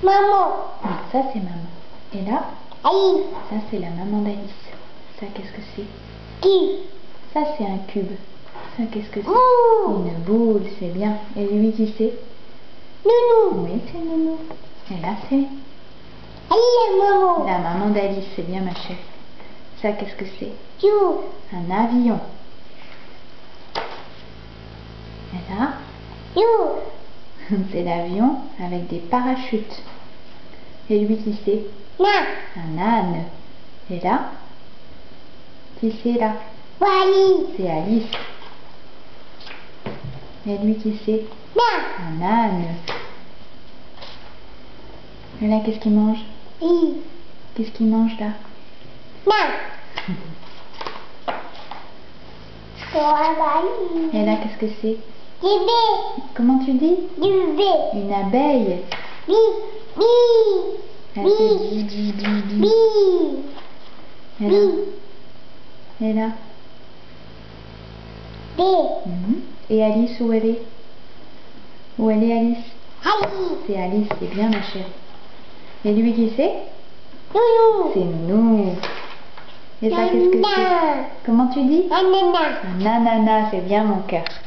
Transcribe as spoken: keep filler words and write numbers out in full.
Maman. Oui, ça c'est maman. Et là, Aïe. ça c'est la maman d'Alice. Ça, qu'est-ce que c'est? Qui? Ça c'est un cube. Ça, qu'est-ce que c'est? Ouh. Une boule, c'est bien. Et lui, qui c'est? Nounou. Oui, c'est Nounou. Et là, c'est Aïe, maman. la maman d'Alice, c'est bien ma chérie. Ça, qu'est-ce que c'est? You. Un avion. Et là, You. c'est l'avion avec des parachutes. Et lui, qui c'est? Na. Un âne. Et là, qui c'est là? Wally. C'est Alice. Et lui, qui c'est? Na. Un âne. Et là, qu'est-ce qu'il mange? I. Qu'est-ce qu'il mange là? Na. Wally. Et là, qu'est-ce que c'est? Du B. Comment tu dis? Du B. Une abeille. Bi. Bi. Elle Bi. fait bi, bi, bi, bi. Bi. Et là? Bi. Et là? B. Mhm. Et Alice, où elle est? Où elle est, Alice? Aïe. C'est Alice, c'est bien ma chérie. Et lui, qui c'est? Nounou. C'est Nounou. Et ça, qu'est-ce que c'est? Nana. Comment tu dis? Ananas. Un ananas, c'est bien mon cœur.